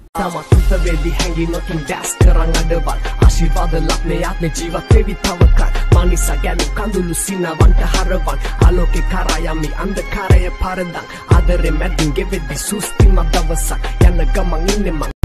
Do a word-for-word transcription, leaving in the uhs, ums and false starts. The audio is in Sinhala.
Sama tuta vedi hangi nothing das karang adawal ආශිර්වාද ලක්නේ ආත්මේ ජීවත් වෙවි තව කල් මනිසා ගැලු කඳුළු සිනවන්ට හරවන් ආලෝකේ කරා යමි අන්ධකාරය පරදන් ආදරේ මැදින් ගෙවෙද්දි සුස්තිම දවසක් යන ගමන් ඉන්නේ මං